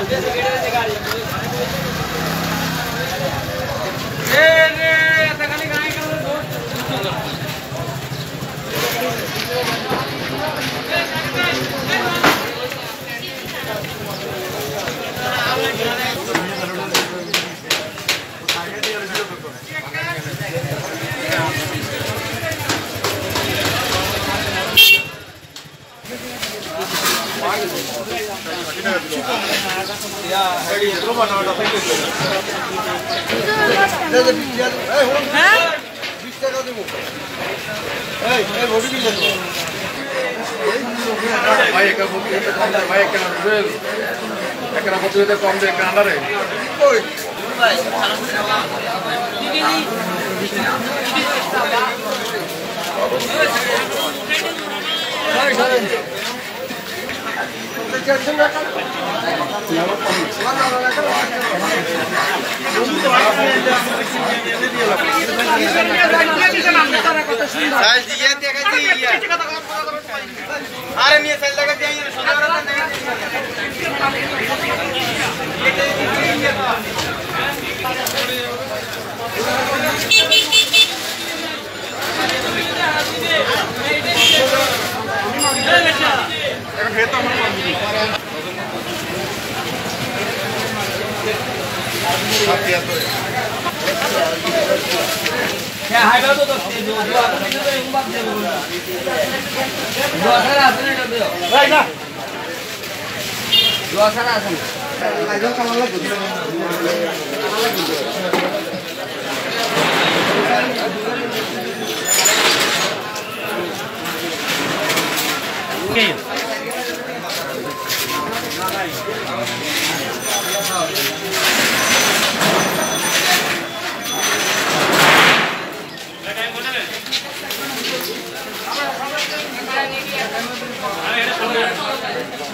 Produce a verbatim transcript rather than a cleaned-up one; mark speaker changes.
Speaker 1: কম দেয় কান্ডারে আরে নিয়ে সাইল লাগা দিয়ে সোজা করে
Speaker 2: হ্যাঁ হাইবা তো তো দোয়া তো কিন্তু উম্বাদ দেব দোয়া সারা আছে না দেও ভাই না দোয়া সারা আছে আইজো কামাল লাগবে ওকে
Speaker 3: আরে এটা